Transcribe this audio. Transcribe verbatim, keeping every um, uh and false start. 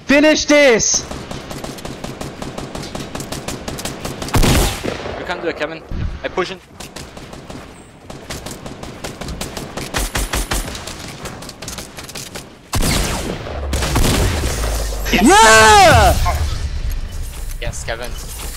Finish this! You can do it, Kevin. I push it. Yeah! Yes, Kevin.